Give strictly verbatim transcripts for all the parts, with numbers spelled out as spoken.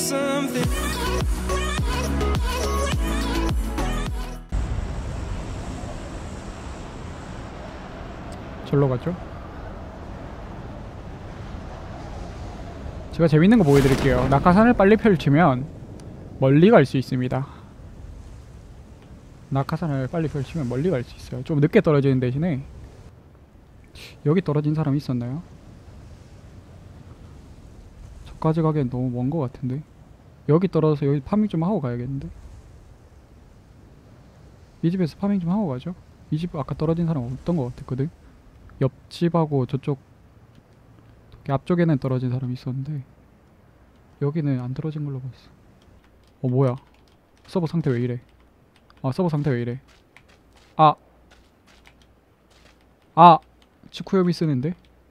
something. 절로 가죠. 제가 재밌는 거 보여드릴게요. 낙하산을 빨리 펼치면 멀리 갈 수 있습니다. 낙하산을 빨리 펼치면 멀리 갈 수 있어요. 좀 늦게 떨어지는 대신에. 여기 떨어진 사람 있었나요? 저까지 가기엔 너무 먼 거 같은데. 여기 떨어져서 여기 파밍 좀 하고 가야겠는데. 이 집에서 파밍 좀 하고 가죠. 이 집 아까 떨어진 사람 없던 거 같았거든. 옆집하고 저쪽 앞쪽에는 떨어진 사람이 있었는데 여기는 안 떨어진 걸로 봤어. 어 뭐야, 서버 상태 왜 이래. 아 서버 상태 왜 이래. 아 아 치쿠요미 쓰는데.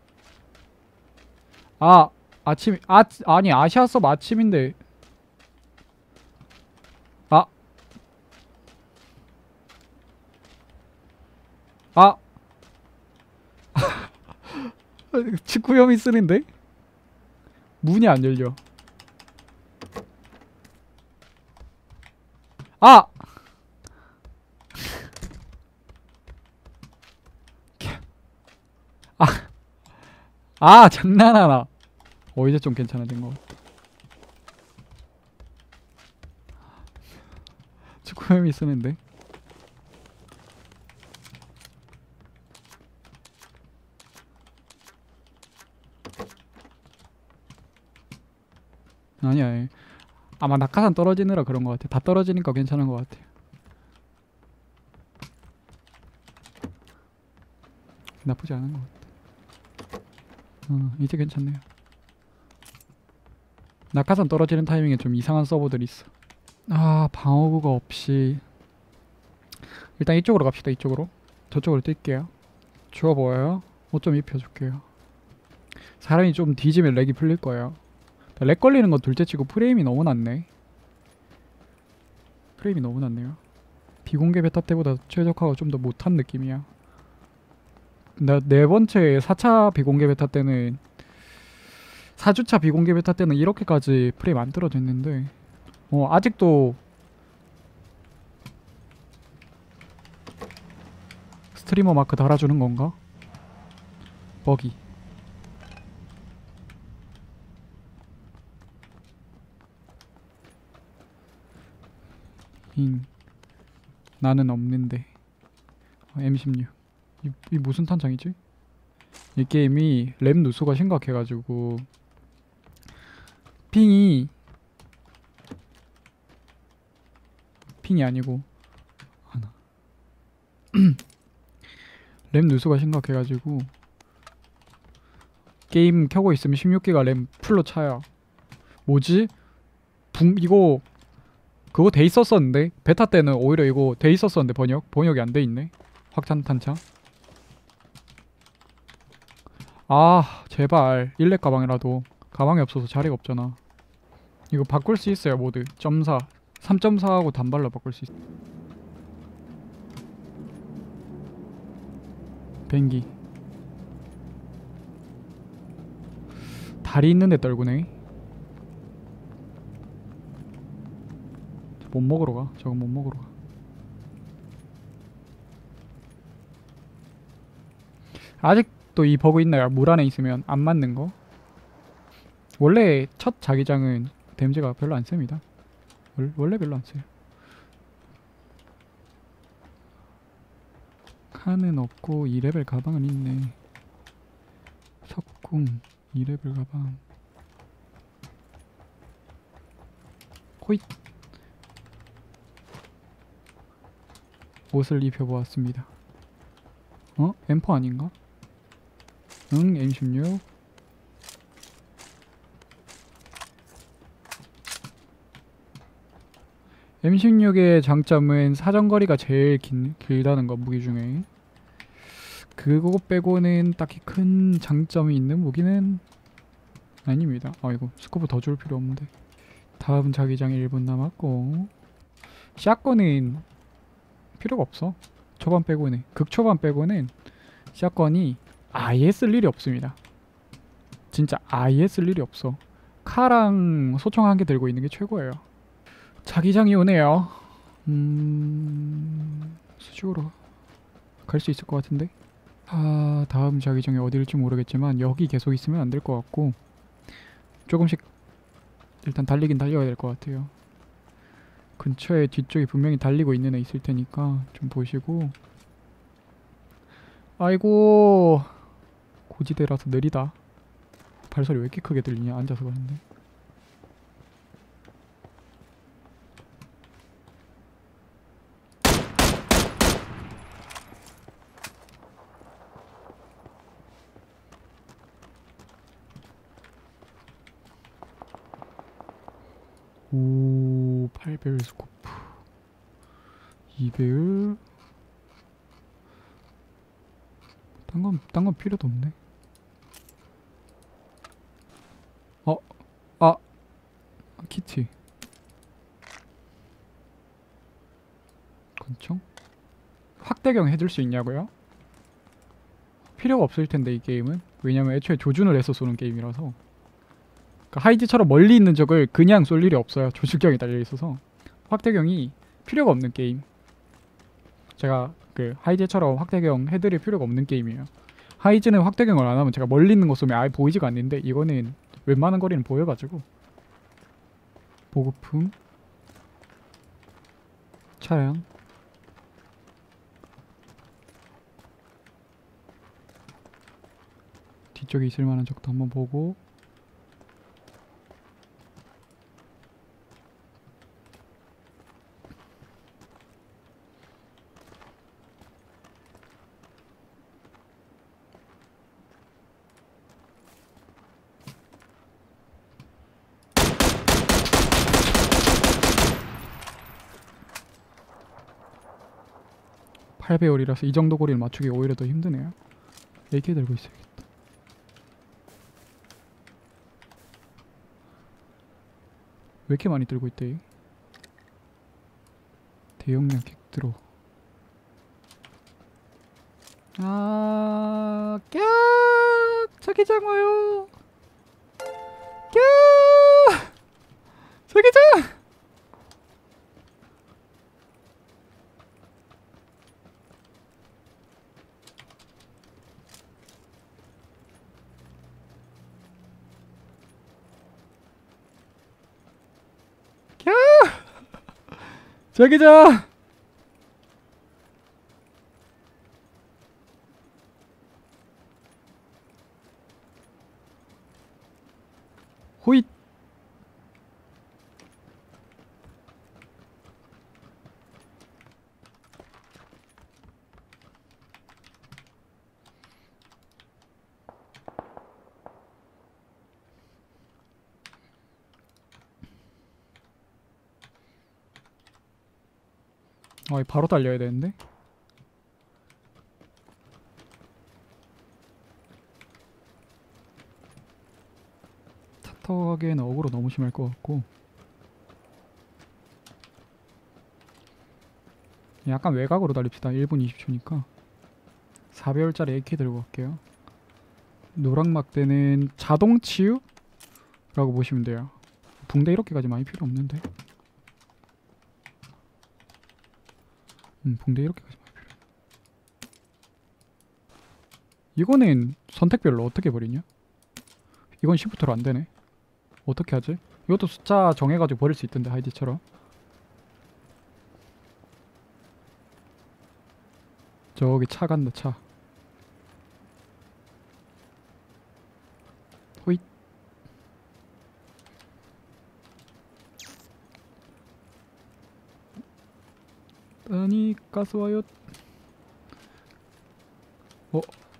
아 아침 아 아니 아시아 서버 아침인데. 아 아 치쿠요미 쓰는데 문이 안 열려. 아! 아! 아 장난하나. 어 이제 좀 괜찮아진 거 같아. 치쿠요미 쓰는데. 아니야. 아마 낙하산 떨어지느라 그런 것 같아. 다 떨어지니까 괜찮은 것 같아. 나쁘지 않은 것 같아. 어, 이제 괜찮네요. 낙하산 떨어지는 타이밍에 좀 이상한 서버들이 있어. 아 방어구가 없이 일단 이쪽으로 갑시다. 이쪽으로. 저쪽으로 뛸게요. 좋아 보여요? 옷 좀 입혀줄게요. 사람이 좀 뒤지면 렉이 풀릴 거예요. 렉 걸리는 건 둘째치고 프레임이 너무 낮네. 프레임이 너무 낮네요. 비공개 베타 때보다 최적화가 좀 더 못한 느낌이야. 나 네 번째 사 차 비공개 베타 때는 사 주차 비공개 베타 때는 이렇게까지 프레임 안 떨어졌는데 어 아직도 스트리머 마크 달아주는 건가? 버기. 잉. 나는 없는데. 어, 엠 십육. 이, 이 무슨 탄창이지? 이 게임이 램 누수가 심각해가지고 핑이 핑이 아니고 하나 램 누수가 심각해가지고 게임 켜고 있으면 십육 기가 램 풀로 차요. 뭐지? 붕 이거 그거 돼 있었었는데 베타 때는 오히려 이거 돼 있었었는데 번역 번역이 안 돼 있네. 확산 탄창. 아 제발 일렉 가방이라도. 가방이 없어서 자리가 없잖아. 이거 바꿀 수 있어요 모드. 점사 삼 점 사하고 단발로 바꿀 수 있어. 뱅기. 다리 있는데 떨구네. 못 먹으러 가. 저거 못 먹으러 가. 아직도 이 버그 있나요? 물 안에 있으면 안 맞는 거? 원래 첫 자기장은 데미지가 별로 안 셉니다. 월, 원래 별로 안 세요. 칸은 없고 이 레벨 가방은 있네. 석궁 이 레벨 가방. 호잇. 옷을 입혀보았습니다. 어? 엠포 아닌가? 응, 엠 십육. 엠 십육의 장점은 사정거리가 제일 긴, 길다는 거, 무기 중에. 그거 빼고는 딱히 큰 장점이 있는 무기는 아닙니다. 아 이거 스코프 더 줄 필요 없는데. 다음 자기장 일 분 남았고 샷건은 필요가 없어. 초반 빼고는, 극초반 빼고는 샷건이 아예 쓸 일이 없습니다. 진짜 아예 쓸 일이 없어. 카랑 소총 한 개 들고 있는 게 최고예요. 자기장이 오네요. 음... 수직으로 갈 수 있을 것 같은데? 아, 다음 자기장이 어디일지 모르겠지만 여기 계속 있으면 안 될 것 같고 조금씩 일단 달리긴 달려야 될 것 같아요. 근처에 뒤쪽에 분명히 달리고 있는 애 있을 테니까 좀 보시고. 아이고, 고지대라서 느리다. 발소리 왜 이렇게 크게 들리냐, 앉아서 가는데. 오, 팔 배율 스코프, 이 배율. 딴 건, 딴 건 필요도 없네. 어, 아, 키트. 권총? 확대경 해줄 수 있냐고요? 필요가 없을 텐데 이 게임은. 왜냐면 애초에 조준을 해서 쏘는 게임이라서. 그러니까 하이즈처럼 멀리 있는 적을 그냥 쏠 일이 없어요. 조준경이 달려 있어서. 확대경이 필요가 없는 게임. 제가 그 하이즈처럼 확대경 해드릴 필요가 없는 게임이에요. 하이즈는 확대경을 안 하면 제가 멀리 있는 거 쏘면 아예 보이지가 않는데 이거는 웬만한 거리는 보여가지고. 보급품, 차량. 뒤쪽에 있을 만한 적도 한번 보고. 팔 배율이라서 이 정도 거리를 맞추기 오히려 더 힘드네요. 에이케이 들고 있어야겠다. 왜 이렇게 많이 들고 있대? 대용량 킥드로. 아, 꺄! 자기장 와요. 꺄! 자기장! 꺄! 자기장! 호잇! 어, 바로 달려야 되는데? 차 타고 가기에는 어그로 너무 심할 것 같고. 약간 외곽으로 달립시다. 일 분 이십 초니까 사 배율짜리 에이케이 들고 갈게요. 노랑막대는 자동 치유? 라고 보시면 돼요. 붕대 이렇게까지 많이 필요 없는데. 음, 붕대 이렇게까지 많이 필요. 이거는 선택별로 어떻게 버리냐? 이건 시프트로 안 되네. 어떻게 하지? 이것도 숫자 정해가지고 버릴 수 있던데, 하이디처럼. 저기 차 간다, 차. 호잇. 아니, 가스 와요. 어?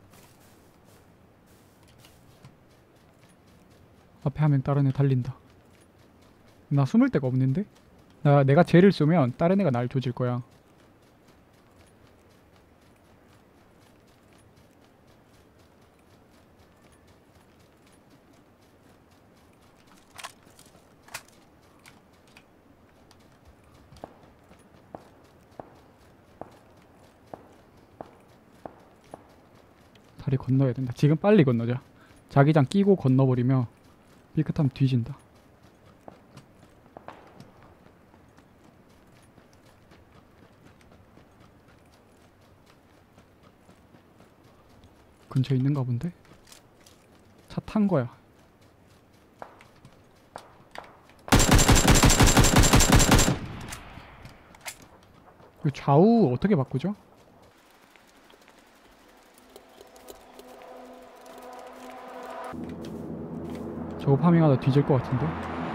앞에 하면 다른 애 달린다. 나 숨을 데가 없는데? 나 내가 쟤를 쏘면 다른 애가 날 조질 거야. 다리 건너야 된다. 지금 빨리 건너자. 자기장 끼고 건너버리면 삐끗하면 뒤진다. 근처에 있는가 본데? 차 탄 거야. 이 좌우 어떻게 바꾸죠? 저거 파밍하다 뒤질 것 같은데?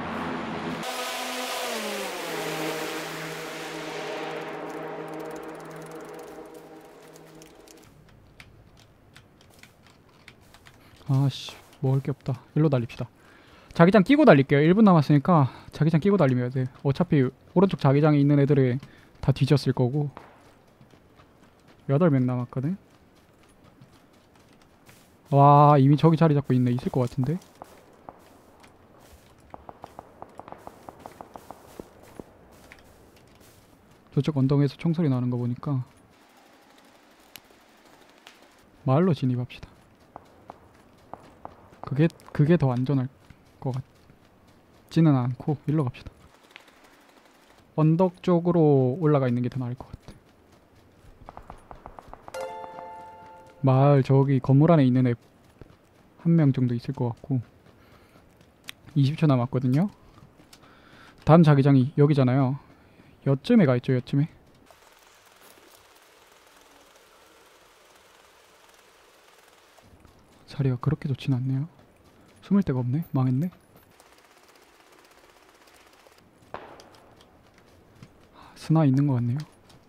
아씨, 먹을 게 없다. 일로 달립시다. 자기장 끼고 달릴게요. 일 분 남았으니까 자기장 끼고 달리면 돼. 어차피 오른쪽 자기장에 있는 애들이 다 뒤졌을 거고. 여덟 명 남았거든. 와, 이미 저기 자리 잡고 있네. 있을 것 같은데. 저쪽 언덕에서 총소리 나는 거 보니까 마을로 진입합시다. 그게 그게 더 안전할 것 같지는 않고 일로 갑시다. 언덕 쪽으로 올라가 있는 게 더 나을 것 같아. 마을 저기 건물 안에 있는 애 한 명 정도 있을 것 같고. 이십 초 남았거든요. 다음 자기장이 여기잖아요. 여쯤에 가 있죠. 여쯤에. 자리가 그렇게 좋진 않네요. 숨을 데가 없네. 망했네. 스나 있는 것 같네요.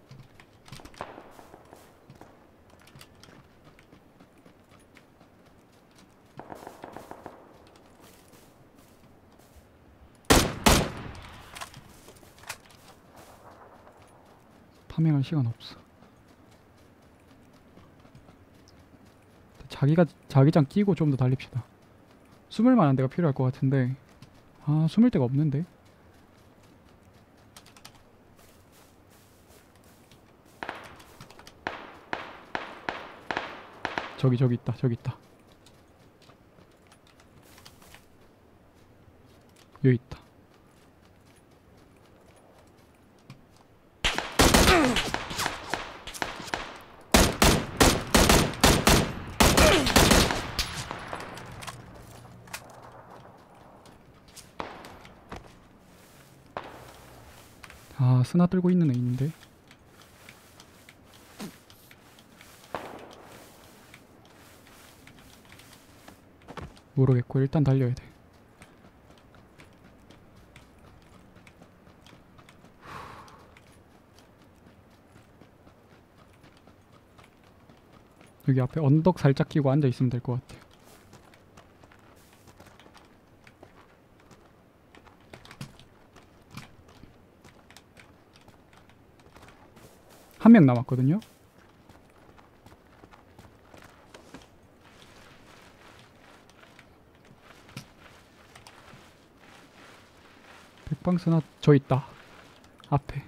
파밍할 시간 없어. 자기가 자기장 끼고 좀 더 달립시다. 숨을 만한 데가 필요할 것 같은데. 아, 숨을 데가 없는데. 저기 저기 있다. 저기 있다. 여기 있다. 아, 스나 들고 있는 애 있는데. 모르겠고 일단 달려야 돼. 여기 앞에 언덕 살짝 끼고 앉아 있으면 될 것 같아. 한 명 남았거든요. 백방스나 저 있다. 앞에.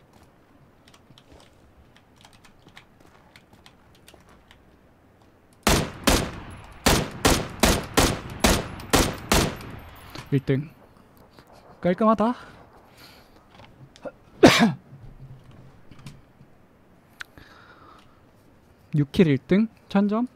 일 등. 깔끔하다. 육 킬 일 등. 천 점.